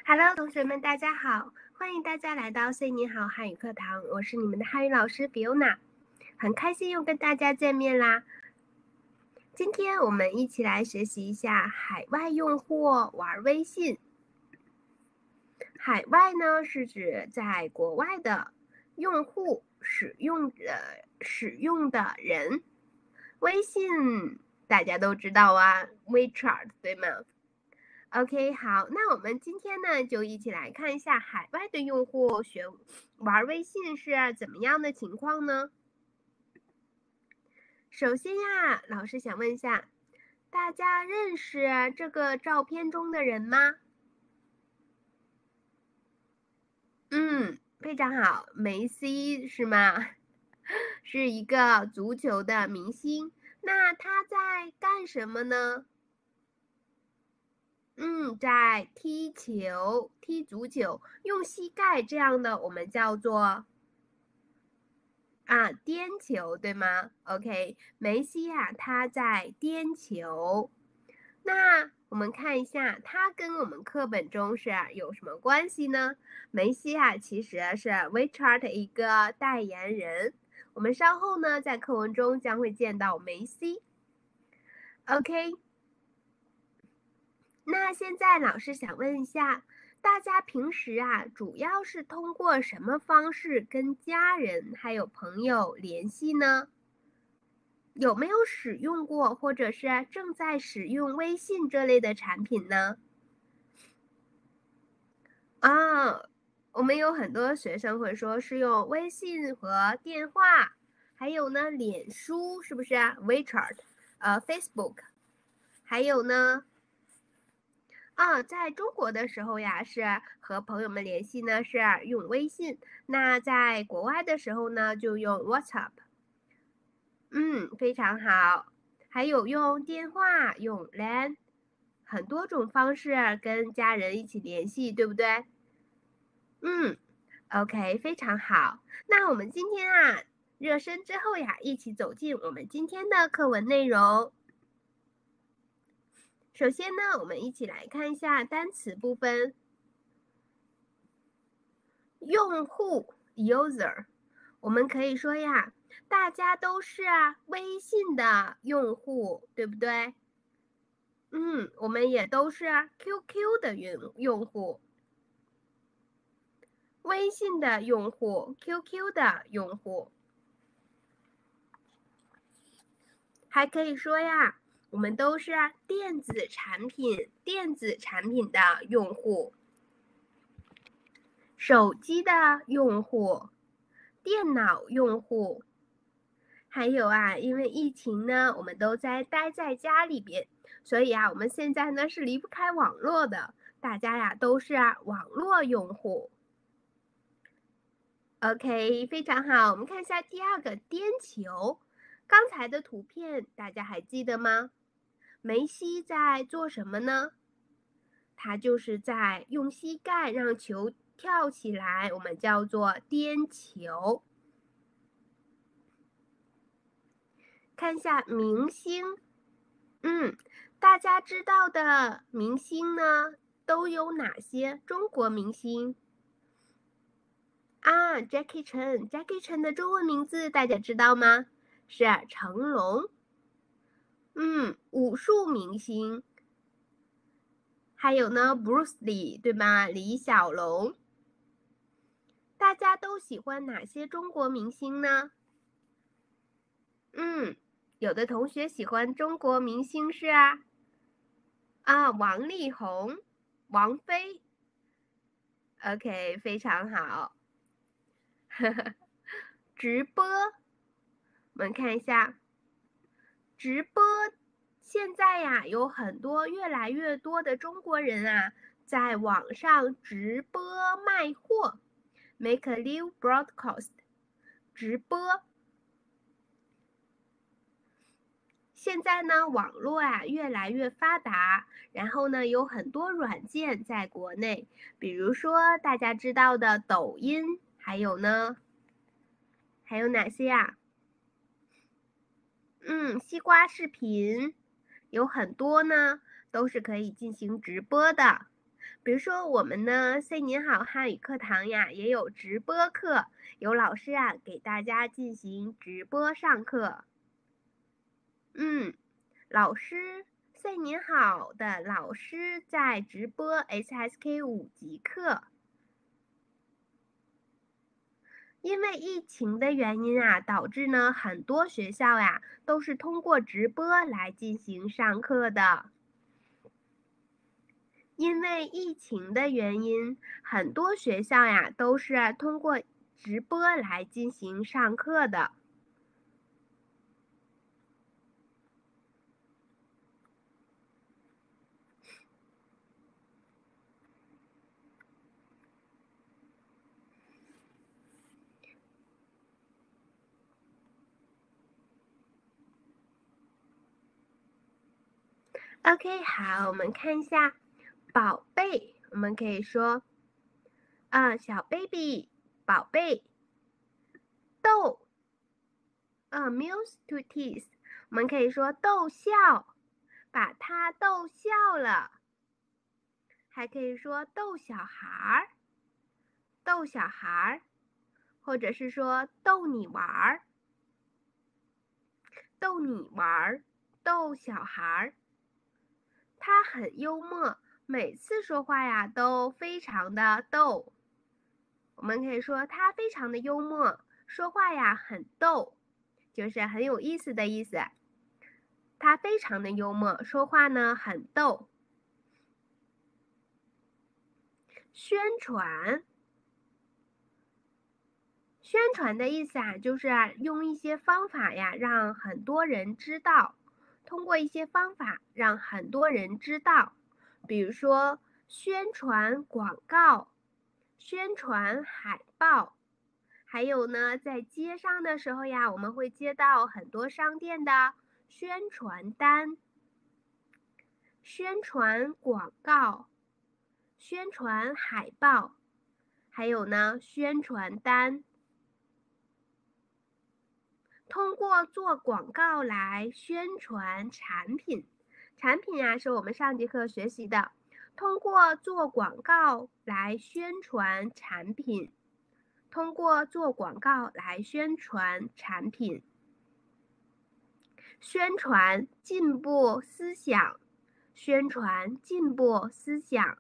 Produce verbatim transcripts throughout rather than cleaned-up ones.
Hello，同学们，大家好！欢迎大家来到 Say 你好汉语课堂，我是你们的汉语老师 Fiona，很开心又跟大家见面啦。今天我们一起来学习一下海外用户玩微信。海外呢是指在国外的用户使用的使用的人。微信大家都知道啊 ，WeChat 对吗？OK， 好，那我们今天呢，就一起来看一下海外的用户学玩微信是怎么样的情况呢？首先呀，老师想问一下，大家认识这个照片中的人吗？嗯，非常好，梅西是吗？是一个足球的明星，那他在干什么呢？嗯，在踢球，踢足球，用膝盖这样的我们叫做啊颠球，对吗 ？OK，梅西呀、他在颠球。那我们看一下，他跟我们课本中是有什么关系呢？梅西啊，其实是 WeChat 一个代言人。我们稍后呢，在课文中将会见到梅西。OK，那现在老师想问一下，大家平时啊，主要是通过什么方式跟家人还有朋友联系呢？有没有使用过或者是正在使用微信这类的产品呢？啊，我们有很多学生会说是用微信和电话，还有呢，脸书是不是啊？WeChat，呃，Facebook，还有呢，啊，在中国的时候呀，是和朋友们联系呢是用微信，那在国外的时候呢就用 WhatsApp。嗯，非常好。还有用电话，用 LAN，很多种方式跟家人一起联系，对不对？嗯，OK，非常好。那我们今天啊，热身之后呀，一起走进我们今天的课文内容。首先呢，我们一起来看一下单词部分。用户 user，我们可以说呀，大家都是啊微信的用户，对不对？嗯，我们也都是啊 Q Q 的用用户，微信的用户，Q Q 的用户。还可以说呀，我们都是电子产品、电子产品的用户，手机的用户，电脑用户。还有啊，因为疫情呢，我们都在待在家里边，所以啊，我们现在呢是离不开网络的，大家呀都是啊网络用户。OK，非常好，我们看一下第二个颠球。刚才的图片大家还记得吗？梅西在做什么呢？他就是在用膝盖让球跳起来，我们叫做颠球。看一下明星，嗯，大家知道的明星呢都有哪些？中国明星啊，Jackie Chan，Jackie Chan 的中文名字大家知道吗？是成龙。嗯，武术明星，还有呢，Bruce Lee，对吗？李小龙。大家都喜欢哪些中国明星呢？嗯，有的同学喜欢中国明星是啊，啊，王力宏、王菲。OK，非常好。直播，我们看一下，直播现在呀，有很多越来越多的中国人啊，在网上直播卖货 ，make a live broadcast，直播。现在呢，网络啊越来越发达，然后呢，有很多软件在国内，比如说大家知道的抖音，还有呢，还有哪些呀？嗯，西瓜视频有很多呢，都是可以进行直播的。 比如说我们呢 ，Say 您好汉语课堂呀，也有直播课，有老师啊给大家进行直播上课。嗯，老师 Say 您好的老师在直播 S S K 五级课。因为疫情的原因啊，导致呢很多学校呀都是通过直播来进行上课的。因为疫情的原因，很多学校呀都是通过直播来进行上课的。OK， 好，我们看一下宝贝，我们可以说，啊、小 baby， 宝贝，逗，啊、amuse to tease， 我们可以说逗笑，把他逗笑了。还可以说逗小孩儿，逗小孩儿，或者是说逗你玩儿，逗你玩儿，逗小孩儿。他很幽默，每次说话呀都非常的逗。我们可以说他非常的幽默，说话呀很逗，就是很有意思的意思。他非常的幽默，说话呢很逗。宣传，宣传的意思啊，就是用一些方法呀，让很多人知道，通过一些方法让很多人知道，比如说宣传广告、宣传海报，还有呢，在街上的时候呀，我们会接到很多商店的宣传单、宣传广告、宣传海报，还有呢，宣传单。通过做广告来宣传产品，产品呀、啊、是我们上节课学习的。通过做广告来宣传产品，通过做广告来宣传产品，宣传进步思想，宣传进步思想。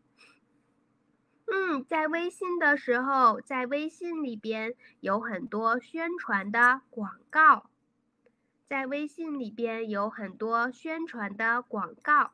嗯，在微信的时候，在微信里边有很多宣传的广告。在微信里边有很多宣传的广告。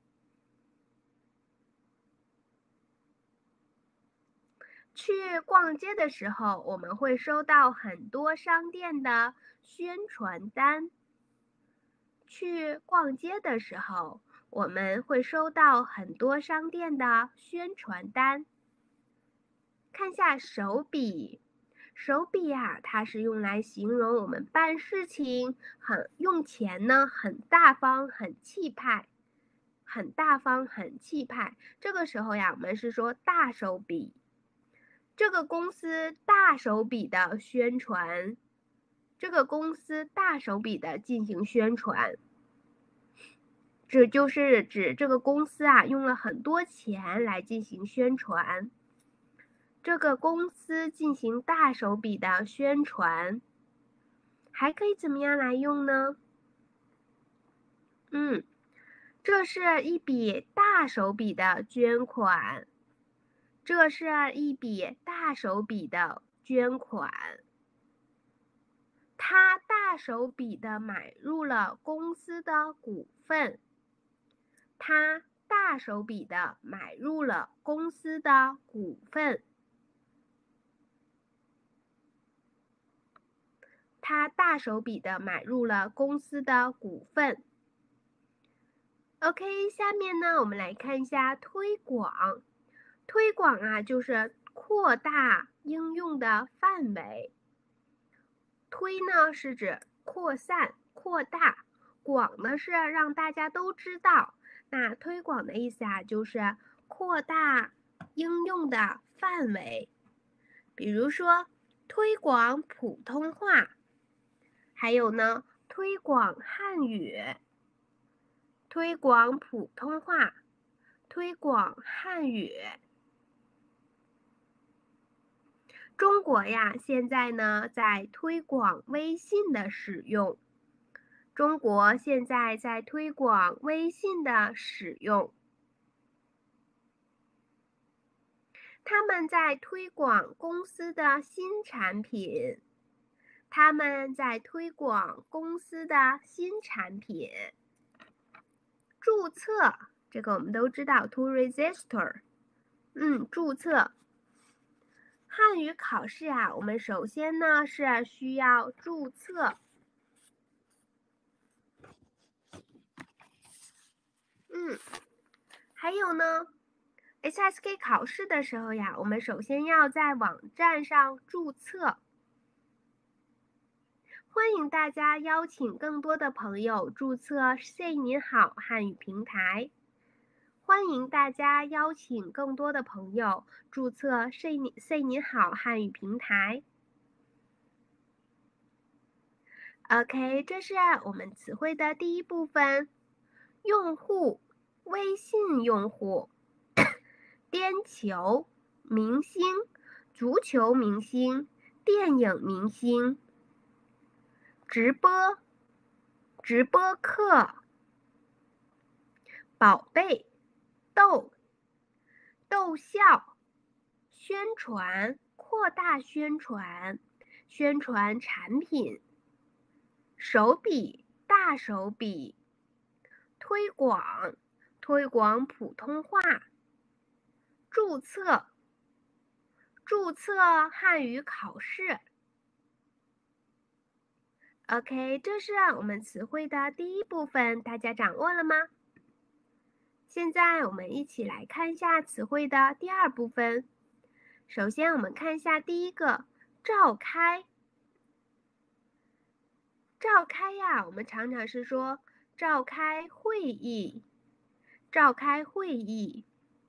去逛街的时候，我们会收到很多商店的宣传单。去逛街的时候，我们会收到很多商店的宣传单。看下手笔，手笔呀、啊，它是用来形容我们办事情很用钱呢，很大方，很气派。很大方，很气派。这个时候呀，我们是说大手笔。这个公司大手笔的宣传，这个公司大手笔的进行宣传，这就是指这个公司啊用了很多钱来进行宣传。这个公司进行大手笔的宣传，还可以怎么样来用呢？嗯。这是一笔大手笔的捐款，这是一笔大手笔的捐款。他大手笔的买入了公司的股份，他大手笔的买入了公司的股份，他大手笔的买入了公司的股份。OK， 下面呢，我们来看一下推广。推广啊，就是扩大应用的范围。推呢是指扩散、扩大，广呢是让大家都知道。那推广的意思啊，就是扩大应用的范围。比如说，推广普通话，还有呢，推广汉语。推广普通话， 推广汉语。中国呀，现在呢在推广微信的使用。中国现在在推广微信的使用。他们在推广公司的新产品。他们在推广公司的新产品。注册，这个我们都知道 ，to register， 嗯，注册。汉语考试啊，我们首先呢是需要注册。嗯，还有呢 ，H S K 考试的时候呀，我们首先要在网站上注册。欢迎大家邀请更多的朋友注册 Say 您好汉语平台。欢迎大家邀请更多的朋友注册 Say 您 Say 您好汉语平台。OK， 这是我们词汇的第一部分。用户，微信用户。颠球，明星，足球明星，电影明星。直播，直播课。宝贝，逗，逗笑。宣传，扩大宣传，宣传产品。手笔，大手笔。推广，推广普通话。注册，注册汉语考试。OK， 这是我们词汇的第一部分，大家掌握了吗？现在我们一起来看一下词汇的第二部分。首先我们看一下第一个，召开。召开呀，我们常常是说召开会议，召开会议。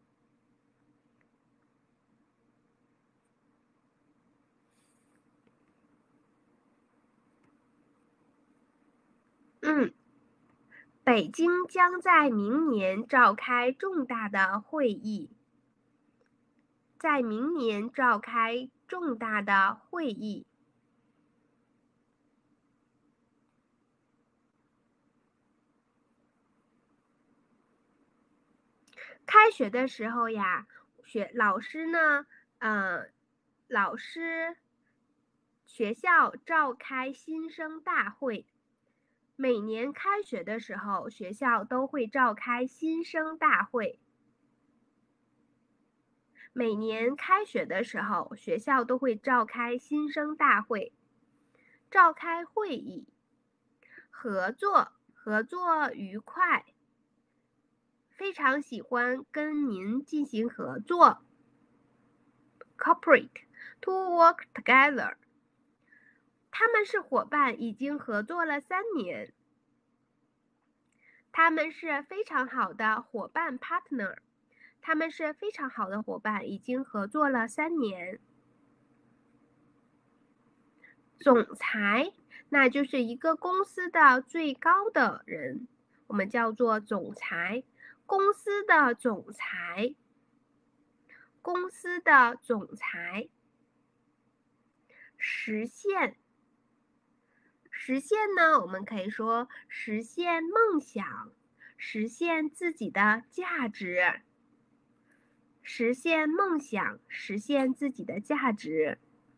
嗯，北京将在明年召开重大的会议。在明年召开重大的会议。开学的时候呀，学老师呢，呃，老师学校召开新生大会。每年开学的时候，学校都会召开新生大会。每年开学的时候，学校都会召开新生大会。召开会议。合作，合作愉快。非常喜欢跟您进行合作。Cooperate, to work together。他们是伙伴，已经合作了三年。他们是非常好的伙伴 partner。他们是非常好的伙伴，已经合作了三年。总裁，那就是一个公司的最高的人，我们叫做总裁。公司的总裁，公司的总裁。实现，实现呢，我们可以说实现梦想，实现自己的价值。实现梦想，实现自己的价值。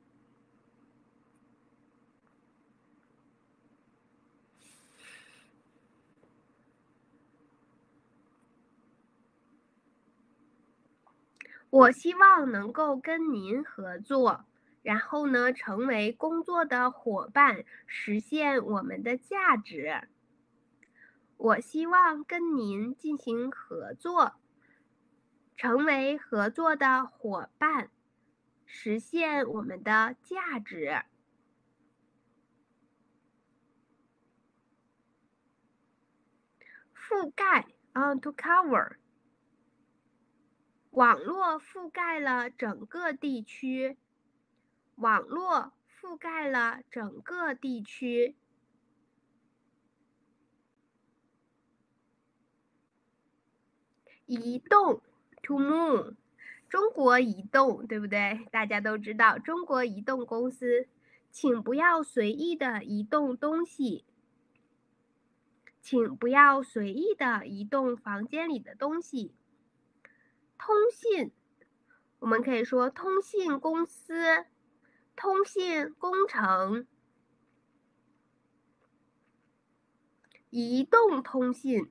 我希望能够跟您合作，然后呢，成为工作的伙伴，实现我们的价值。我希望跟您进行合作，成为合作的伙伴，实现我们的价值。覆盖，嗯 to cover。网络覆盖了整个地区。网络覆盖了整个地区。 移动 to move， 中国移动，对不对？大家都知道中国移动公司，请不要随意的移动东西，请不要随意的移动房间里的东西。通信，我们可以说通信公司、通信工程。移动通信，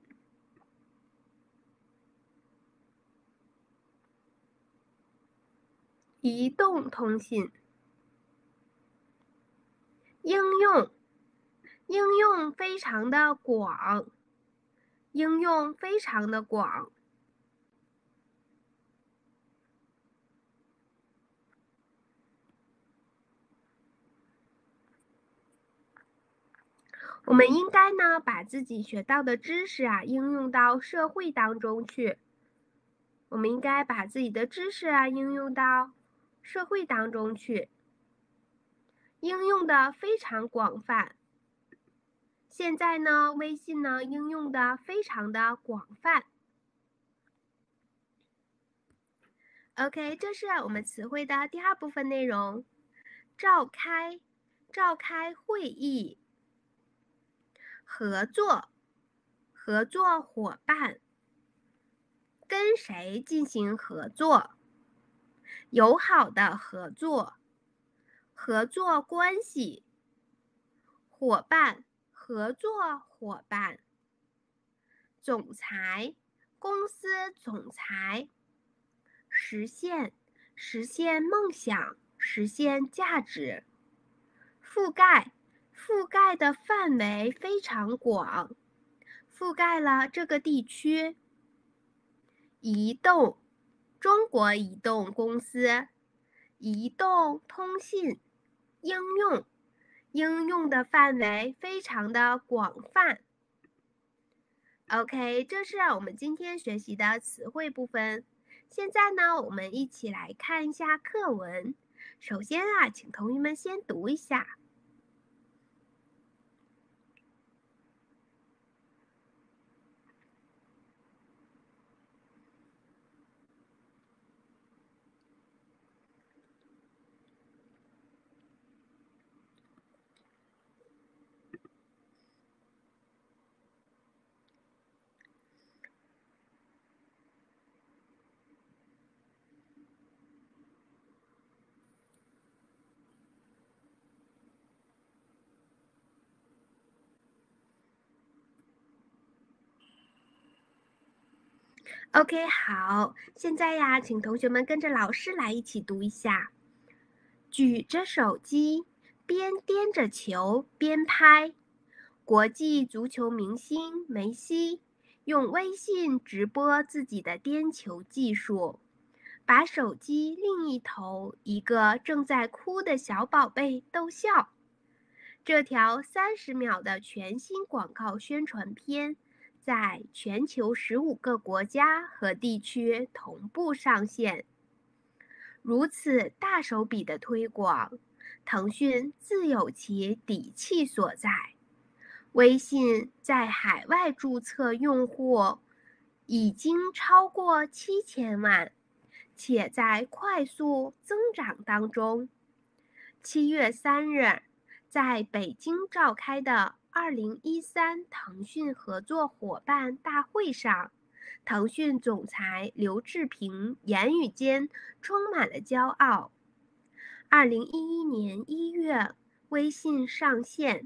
移动通信。应用，应用非常的广，应用非常的广。我们应该呢，把自己学到的知识啊，应用到社会当中去。我们应该把自己的知识啊，应用到社会当中去，应用的非常广泛。现在呢，微信呢，应用的非常的广泛。OK， 这是我们词汇的第二部分内容。召开，召开会议。合作，合作伙伴。跟谁进行合作？友好的合作，合作关系。伙伴，合作伙伴。总裁，公司总裁。实现，实现梦想，实现价值。覆盖，覆盖的范围非常广，覆盖了这个地区。移动，中国移动公司。移动通信。应用，应用的范围非常的广泛。OK， 这是我们今天学习的词汇部分。现在呢，我们一起来看一下课文。首先啊，请同学们先读一下。OK， 好，现在呀，请同学们跟着老师来一起读一下。举着手机，边掂着球边拍。国际足球明星梅西用微信直播自己的颠球技术，把手机另一头一个正在哭的小宝贝逗笑。这条三十秒的全新广告宣传片在全球十五个国家和地区同步上线。如此大手笔的推广，腾讯自有其底气所在。微信在海外注册用户已经超过七千万，且在快速增长当中。七月三日，在北京召开的二零一三腾讯合作伙伴大会上，腾讯总裁刘志平言语间充满了骄傲。二零一一年一月，微信上线。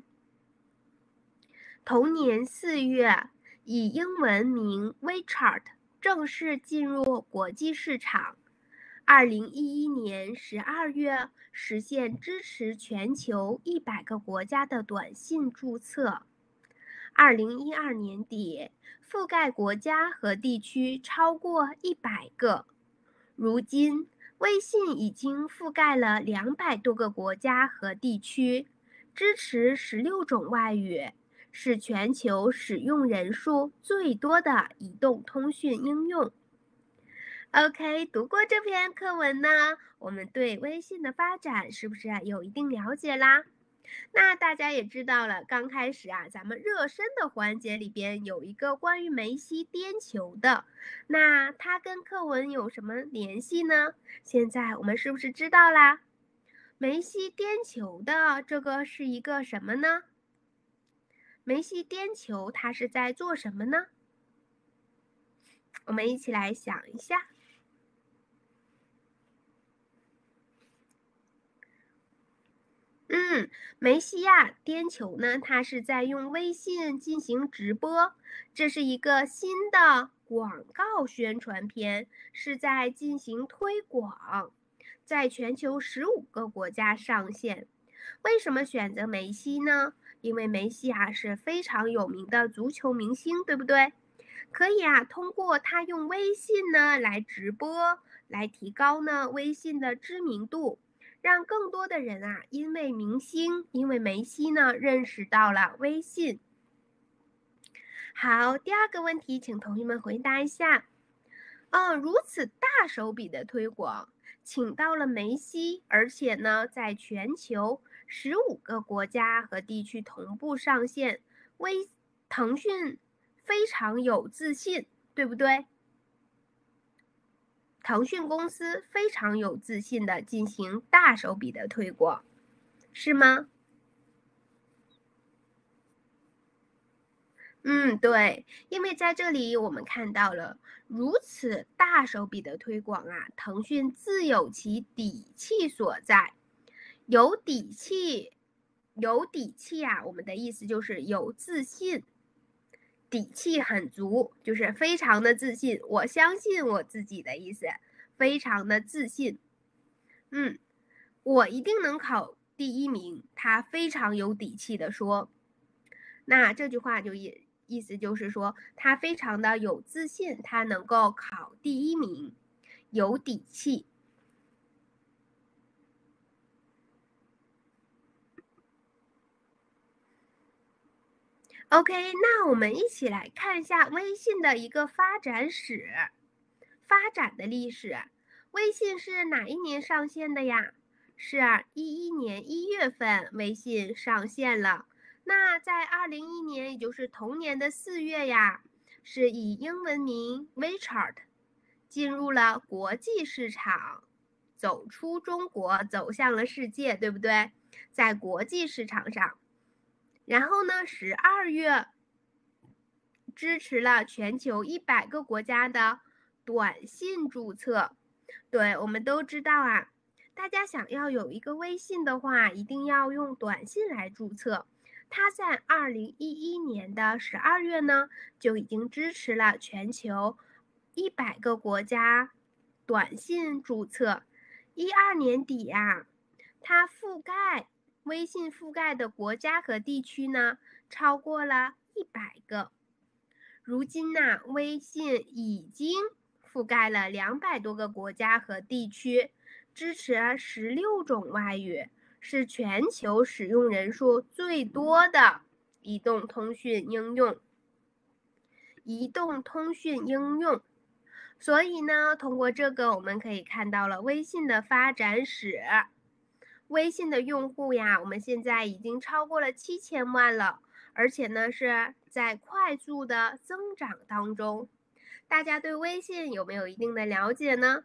同年四月，以英文名 WeChat 正式进入国际市场。二零一一年十二月，实现支持全球一百个国家的短信注册。二零一二年底，覆盖国家和地区超过一百个。如今，微信已经覆盖了两百多个国家和地区，支持十六种外语，是全球使用人数最多的移动通讯应用。OK， 读过这篇课文呢，我们对微信的发展是不是有一定了解啦？ 那大家也知道了，刚开始啊，咱们热身的环节里边有一个关于梅西颠球的，那它跟课文有什么联系呢？现在我们是不是知道啦？梅西颠球的这个是一个什么呢？梅西颠球，他是在做什么呢？我们一起来想一下。嗯，梅西亚颠球呢，他是在用微信进行直播，这是一个新的广告宣传片，是在进行推广，在全球十五个国家上线。为什么选择梅西呢？因为梅西啊是非常有名的足球明星，对不对？可以啊，通过他用微信呢来直播，来提高呢微信的知名度。让更多的人啊，因为明星，因为梅西呢，认识到了微信。好，第二个问题，请同学们回答一下。嗯，如此大手笔的推广，请到了梅西，而且呢，在全球十五个国家和地区同步上线，微腾讯非常有自信，对不对？腾讯公司非常有自信的进行大手笔的推广，是吗？嗯，对，因为在这里我们看到了如此大手笔的推广啊，腾讯自有其底气所在。有底气，有底气啊，我们的意思就是有自信，底气很足，就是非常的自信。我相信我自己的意思，非常的自信。嗯，我一定能考第一名，他非常有底气的说。那这句话就也意思就是说，他非常的有自信，他能够考第一名，有底气。OK，那我们一起来看一下微信的一个发展史，发展的历史。微信是哪一年上线的呀？是一一年一月份，微信上线了。那在二零一一年，也就是同年的四月呀，是以英文名 WeChat 进入了国际市场，走出中国，走向了世界，对不对？在国际市场上。然后呢，十二月支持了全球一百个国家的短信注册。对，我们都知道啊，大家想要有一个微信的话，一定要用短信来注册。它在二零一一年的十二月呢，就已经支持了全球一百个国家短信注册。一二年底呀、啊，它覆盖微信覆盖的国家和地区呢，超过了一百个。如今呢，微信已经覆盖了两百多个国家和地区，支持十六种外语，是全球使用人数最多的移动通讯应用。移动通讯应用。所以呢，通过这个我们可以看到了微信的发展史。微信的用户呀，我们现在已经超过了七千万了，而且呢是在快速的增长当中。大家对微信有没有一定的了解呢？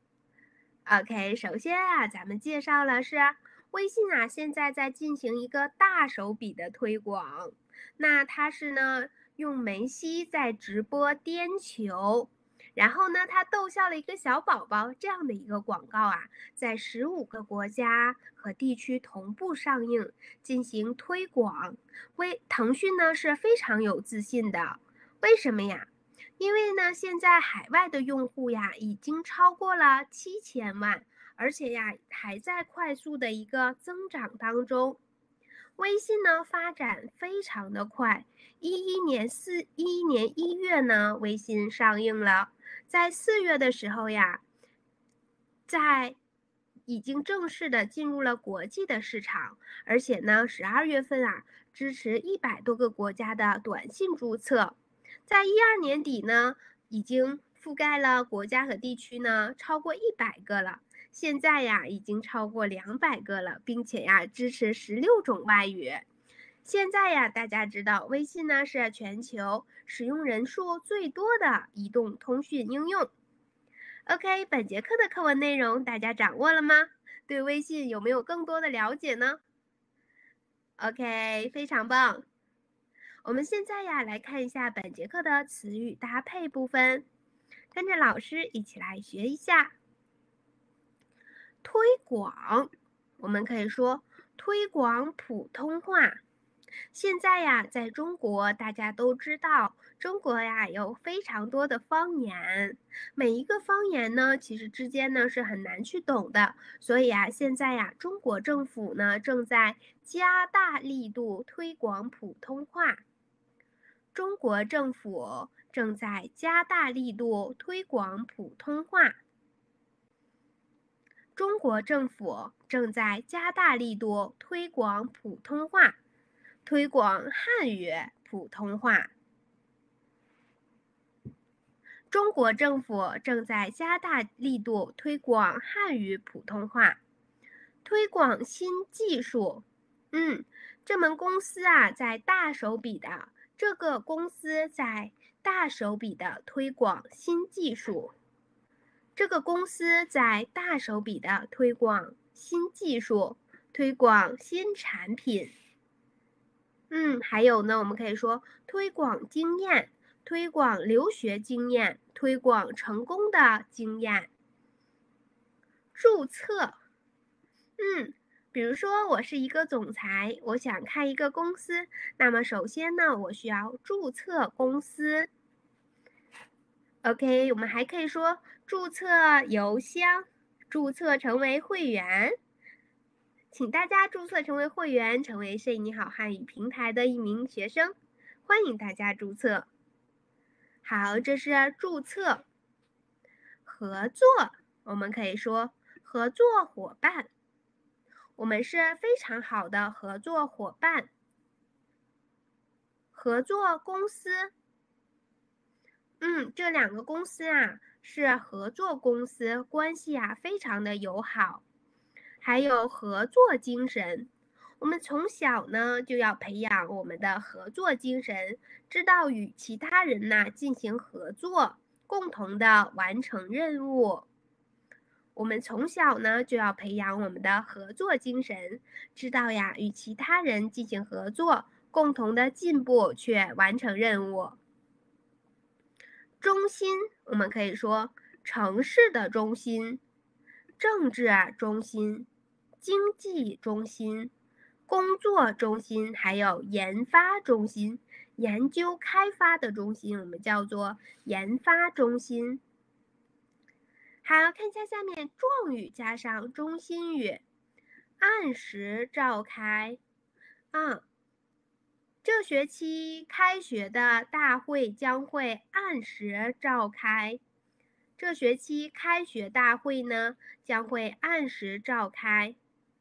OK， 首先啊，咱们介绍了是微信啊，现在在进行一个大手笔的推广。那它是呢，用梅西在直播颠球，然后呢，他逗笑了一个小宝宝，这样的一个广告啊，在十五个国家和地区同步上映，进行推广。微腾讯呢是非常有自信的，为什么呀？因为呢，现在海外的用户呀已经超过了七千万，而且呀还在快速的一个增长当中。微信呢发展非常的快，一一年四一一年一月呢，微信上映了，在四月的时候呀，在已经正式的进入了国际的市场，而且呢，十二月份啊，支持一百多个国家的短信注册，在一二年底呢，已经覆盖了国家和地区呢超过一百个了。 现在呀已经超过两百个了，并且呀支持十六种外语。现在呀，大家知道微信呢是全球使用人数最多的移动通讯应用。OK， 本节课的课文内容大家掌握了吗？对微信有没有更多的了解呢？ OK， 非常棒。我们现在呀来看一下本节课的词语搭配部分，跟着老师一起来学一下。推广，我们可以说推广普通话。现在呀，在中国大家都知道，中国呀有非常多的方言，每一个方言呢，其实之间呢是很难去懂的。所以啊，现在呀，中国政府呢正在加大力度推广普通话。中国政府正在加大力度推广普通话。中国政府正在加大力度推广普通话。推广汉语普通话。中国政府正在加大力度推广汉语普通话。推广新技术，嗯，这门公司啊在大手笔的，这个公司在大手笔的推广新技术。这个公司在大手笔的推广新技术，推广新产品。嗯，还有呢，我们可以说推广经验，推广留学经验，推广成功的经验。注册，嗯，比如说我是一个总裁，我想开一个公司，那么首先呢，我需要注册公司。OK， 我们还可以说注册邮箱，注册成为会员。请大家注册成为会员，成为Say你好汉语平台的一名学生，欢迎大家注册。好，这是注册。合作，我们可以说合作伙伴，我们是非常好的合作伙伴。合作公司，嗯，这两个公司啊是合作公司，关系啊非常的友好。还有合作精神，我们从小呢就要培养我们的合作精神，知道与其他人呢进行合作，共同的完成任务。我们从小呢就要培养我们的合作精神，知道呀与其他人进行合作，共同的进步去完成任务。中心，我们可以说城市的中心，政治中心，经济中心，工作中心，还有研发中心，研究开发的中心，我们叫做研发中心。好，看一下下面状语加上中心语，按时召开。啊，这学期开学的大会将会按时召开。这学期开学大会呢将会按时召开。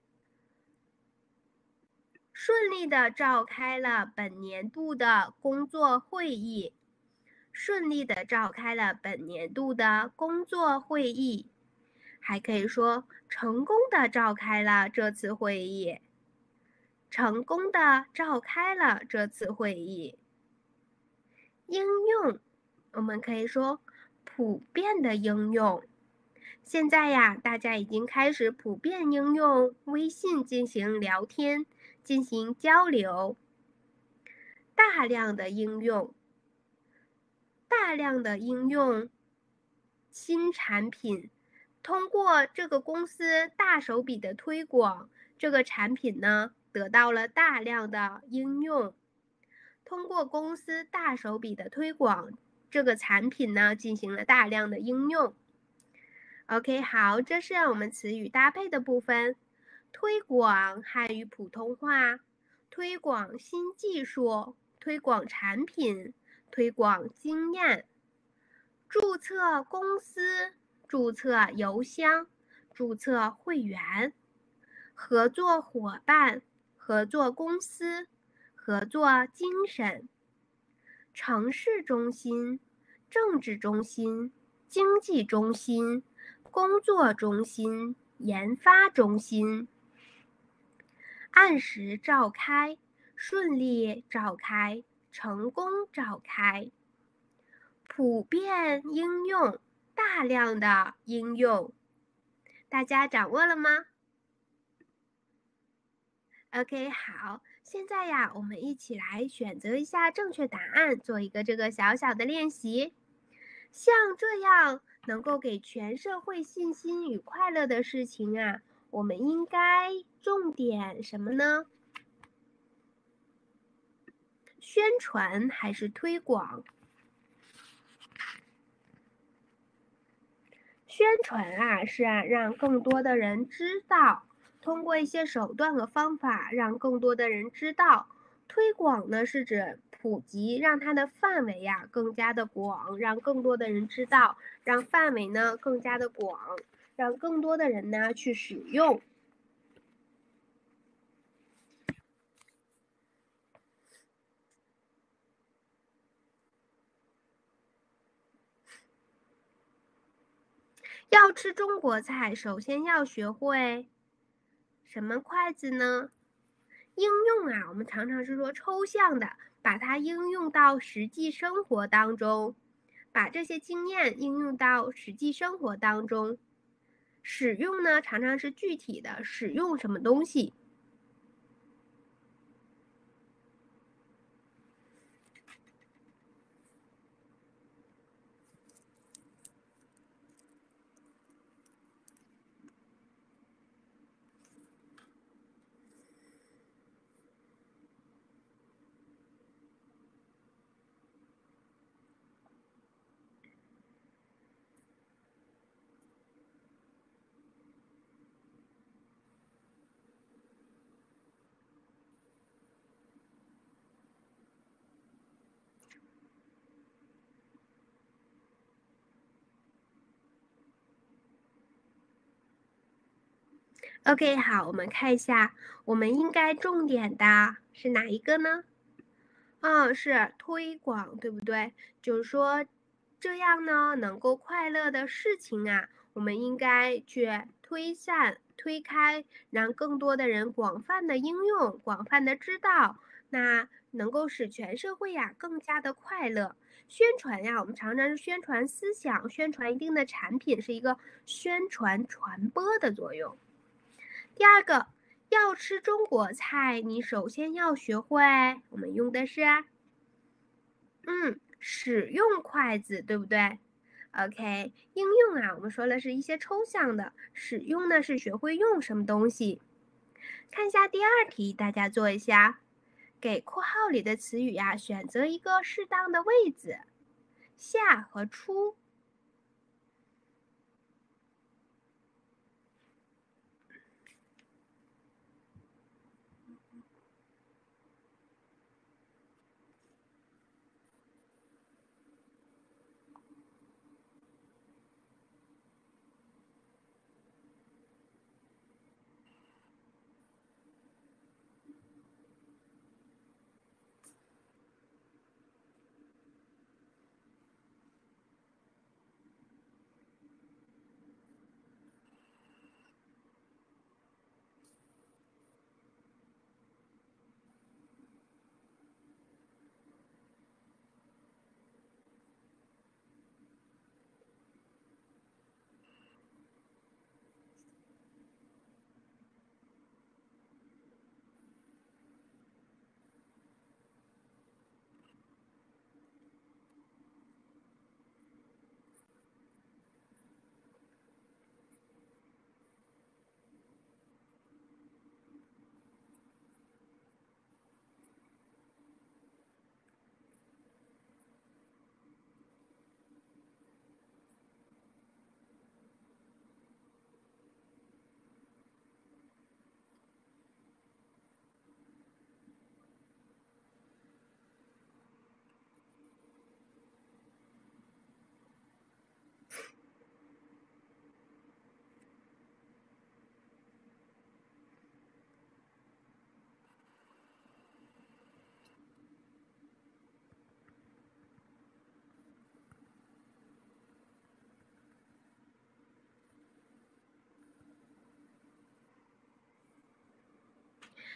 顺利地召开了本年度的工作会议。顺利地召开了本年度的工作会议。还可以说成功地召开了这次会议。成功地召开了这次会议。应用，我们可以说普遍的应用。现在呀，大家已经开始普遍应用微信进行聊天，进行交流。大量的应用，大量的应用新产品，通过这个公司大手笔的推广，这个产品呢得到了大量的应用。通过公司大手笔的推广，这个产品呢进行了大量的应用。OK， 好，这是我们词语搭配的部分。推广汉语普通话，推广新技术，推广产品，推广经验。注册公司，注册邮箱，注册会员。合作伙伴，合作公司，合作精神。城市中心，政治中心，经济中心，工作中心， 研发中心，按时召开，顺利召开，成功召开，普遍应用，大量的应用。大家掌握了吗？ OK， 好，现在呀，我们一起来选择一下正确答案，做一个这个小小的练习。像这样能够给全社会信心与快乐的事情啊，我们应该重点什么呢？宣传还是推广？宣传啊，是啊，让更多的人知道，通过一些手段和方法让更多的人知道。推广呢，是指普及，让它的范围呀、啊、更加的广，让更多的人知道，让范围呢更加的广，让更多的人呢去使用。要吃中国菜，首先要学会什么筷子呢？应用啊，我们常常是说抽象的，把它应用到实际生活当中，把这些经验应用到实际生活当中。使用呢，常常是具体的，使用什么东西。OK， 好，我们看一下，我们应该重点的是哪一个呢？嗯，是推广，对不对？就是说，这样呢，能够快乐的事情啊，我们应该去推散、推开，让更多的人广泛的应用、广泛的知道，那能够使全社会呀更加的快乐。宣传呀，我们常常是宣传思想、宣传一定的产品，是一个宣传传播的作用。第二个，要吃中国菜，你首先要学会，我们用的是，嗯，使用筷子，对不对 ？OK， 应用啊，我们说的是一些抽象的，使用呢是学会用什么东西。看一下第二题，大家做一下，给括号里的词语呀、啊，选择一个适当的位置，下和出。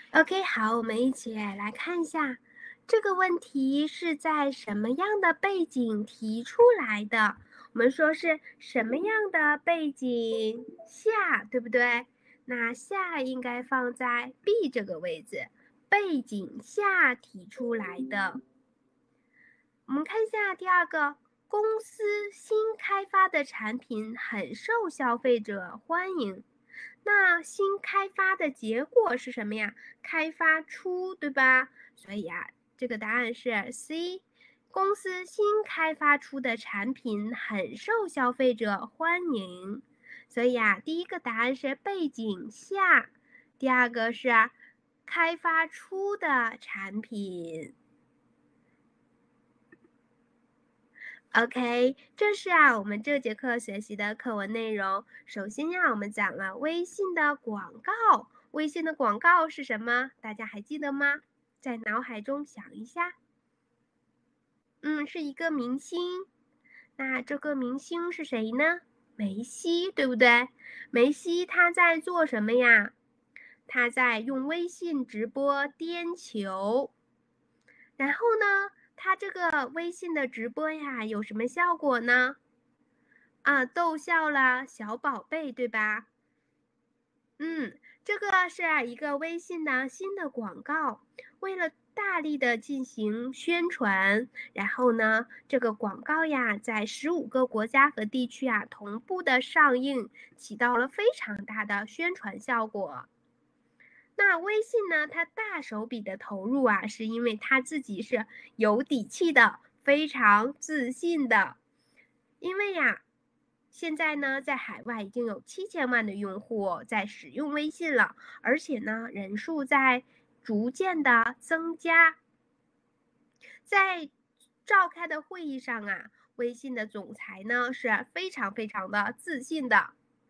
OK，好，我们一起来看一下这个问题是在什么样的背景提出来的？我们说是什么样的背景下，对不对？那下应该放在 B 这个位置，背景下提出来的。我们看一下第二个，公司新开发的产品很受消费者欢迎。那新开发的结果是什么呀？开发出，对吧？所以啊，这个答案是 C。公司新开发出的产品很受消费者欢迎。所以啊，第一个答案是背景下，第二个是开发出的产品。OK，这是啊我们这节课学习的课文内容。首先呀，我们讲了微信的广告。微信的广告是什么？大家还记得吗？在脑海中想一下。嗯，是一个明星。那这个明星是谁呢？梅西，对不对？梅西他在做什么呀？他在用微信直播颠球。然后呢，他这个微信的直播呀，有什么效果呢？啊，逗笑了小宝贝，对吧？嗯，这个是一个微信的新的广告，为了大力的进行宣传，然后呢，这个广告呀，在十五个国家和地区啊同步的上映，起到了非常大的宣传效果。那微信呢，它大手笔的投入啊，是因为它自己是有底气的，非常自信的。因为呀，现在呢，在海外已经有七千万的用户在使用微信了，而且呢，人数在逐渐的增加。在召开的会议上啊，微信的总裁呢是非常非常的自信的。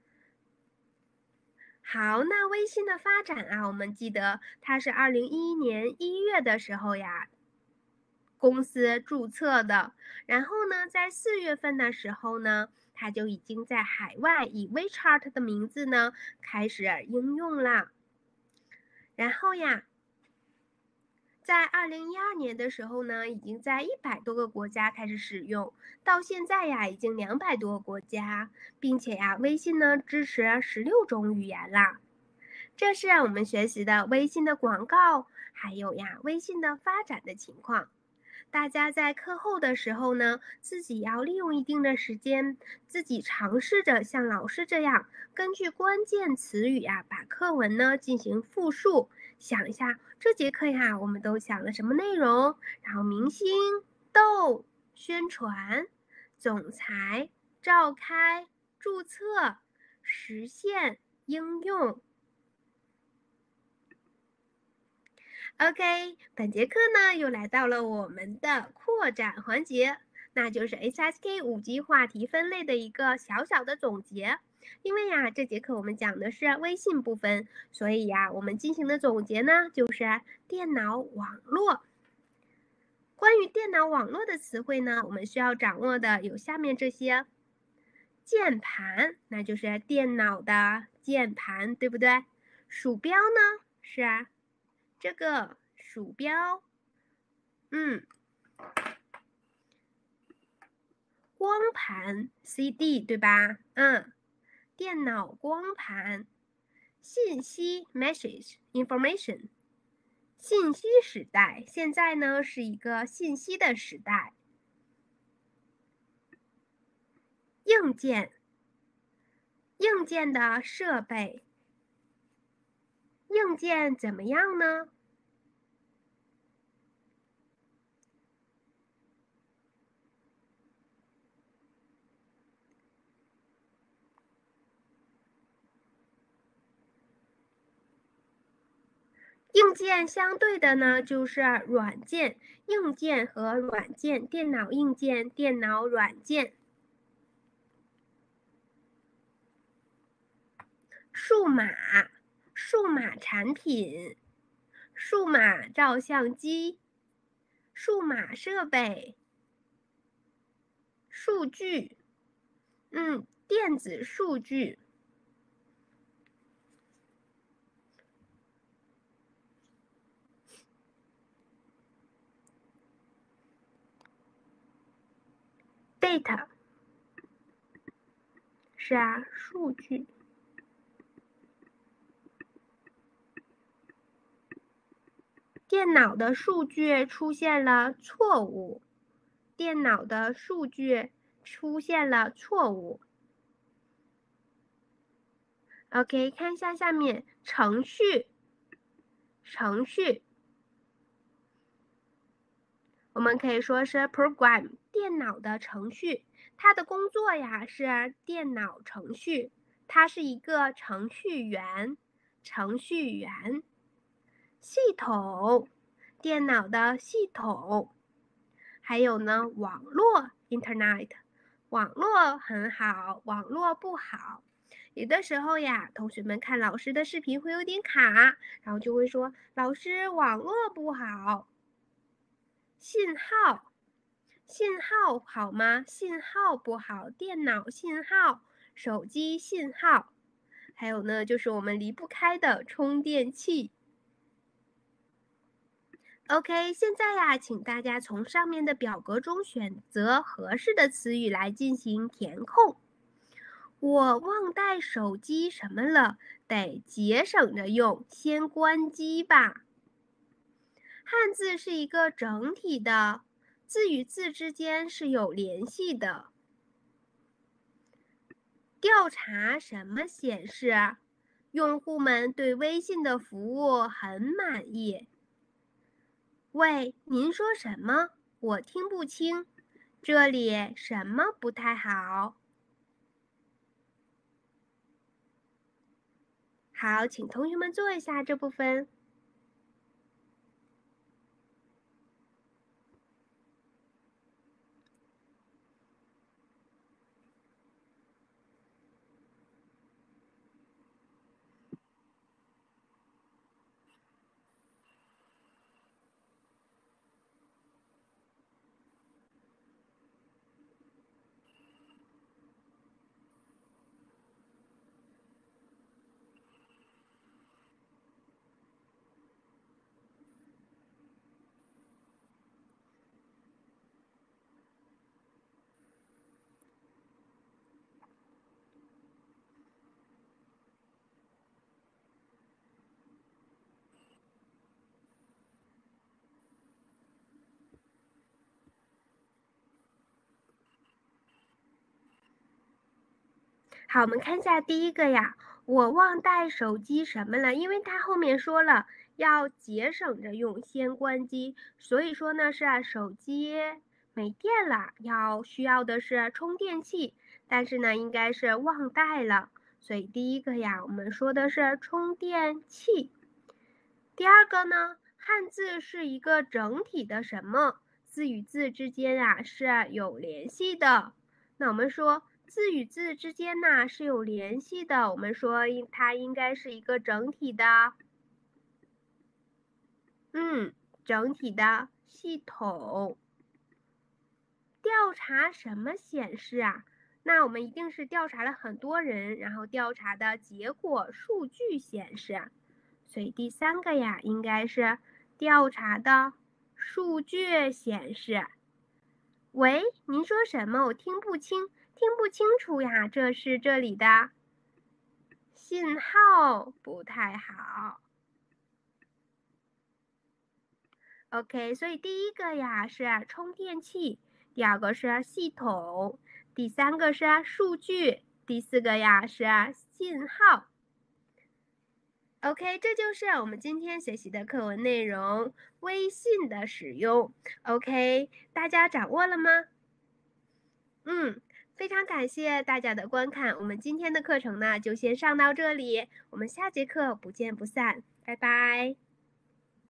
好，那微信的发展啊，我们记得它是二零一一年一月的时候呀，公司注册的。然后呢，在四月份的时候呢，它就已经在海外以 WeChat 的名字呢开始应用了。然后呀，在二零一二年的时候呢，已经在一百多个国家开始使用，到现在呀，已经两百多个国家，并且呀，微信呢支持十六种语言啦。这是我们学习的微信的广告，还有呀微信的发展的情况。大家在课后的时候呢，自己要利用一定的时间，自己尝试着像老师这样，根据关键词语呀，把课文呢进行复述。想一下这节课呀，我们都讲了什么内容？然后明星、逗、宣传、总裁、召开、注册、实现、应用。OK，本节课呢又来到了我们的扩展环节，那就是 H S K 五级话题分类的一个小小的总结。因为呀，这节课我们讲的是微信部分，所以呀，我们进行的总结呢就是电脑网络。关于电脑网络的词汇呢，我们需要掌握的有下面这些：键盘，那就是电脑的键盘，对不对？鼠标呢是啊。这个鼠标，嗯，光盘 C D 对吧？嗯，电脑光盘，信息 message information，信息时代，现在呢是一个信息的时代。硬件，硬件的设备，硬件怎么样呢？硬件相对的呢，就是软件，硬件和软件，电脑硬件，电脑软件。数码，数码产品，数码照相机，数码设备，数据，嗯，电子数据。 data 是啊，数据。电脑的数据出现了错误。电脑的数据出现了错误。OK， 看一下下面程序。程序，我们可以说是 program， 电脑的程序。它的工作呀是电脑程序，它是一个程序员。程序员。系统，电脑的系统。还有呢，网络 Internet， 网络很好，网络不好。有的时候呀，同学们看老师的视频会有点卡，然后就会说老师网络不好。信号，信号好吗？信号不好，电脑信号，手机信号。还有呢，就是我们离不开的充电器。OK， 现在呀，请大家从上面的表格中选择合适的词语来进行填空。我忘带手机什么了，得节省着用，先关机吧。汉字是一个整体的，字与字之间是有联系的。调查什么显示？用户们对微信的服务很满意。喂，您说什么？我听不清，这里什么不太好？好，请同学们做一下这部分。好，我们看一下第一个呀，我忘带手机什么了？因为它后面说了要节省着用，先关机，所以说呢是啊，手机没电了，要需要的是充电器，但是呢应该是忘带了，所以第一个呀，我们说的是充电器。第二个呢，汉字是一个整体的什么？字与字之间啊是有联系的。那我们说字与字之间呢是有联系的，我们说它应该是一个整体的，嗯，整体的系统。调查什么显示啊？那我们一定是调查了很多人，然后调查的结果数据显示。所以第三个呀，应该是调查的数据显示。喂，您说什么？我听不清，听不清楚呀。这是这里的信号不太好。OK， 所以第一个呀是充电器，第二个是系统，第三个是数据，第四个呀是信号。OK， 这就是我们今天学习的课文内容，微信的使用。OK， 大家掌握了吗？嗯，非常感谢大家的观看，我们今天的课程呢就先上到这里，我们下节课不见不散，拜拜。